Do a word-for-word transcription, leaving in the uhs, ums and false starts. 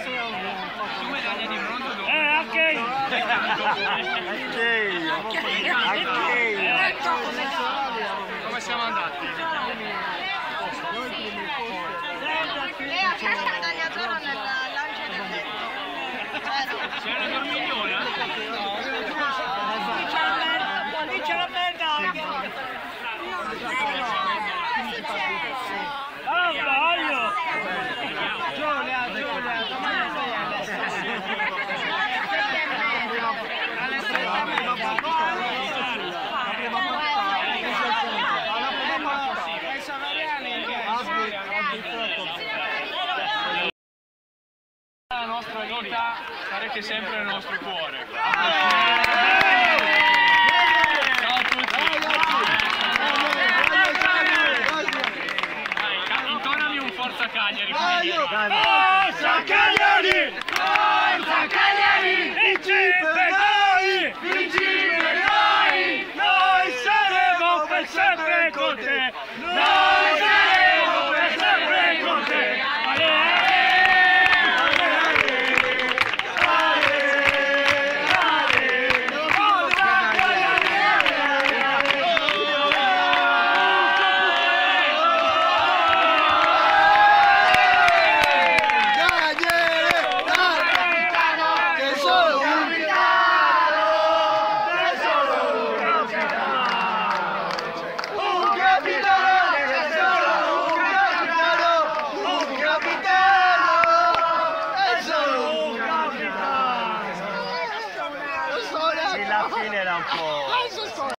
medaglia di bronzo dopo. Eh, anche Come siamo andati? Lei ha preso medaglia d'oro nel lancio del vento. C'è una dormigliona? lì c'è la medaglia. Ah, sbaglio! Giulia, Giulia, La nostra vita sarete sempre nel nostro cuore. Ciao a tutti. Dai, intonami un Forza Cagliari. Forza Cagliari! Forza Cagliari! Vincite noi! Vincite noi! Noi saremo per sempre con te! Noi saremo per sempre con te! la fine era un po'...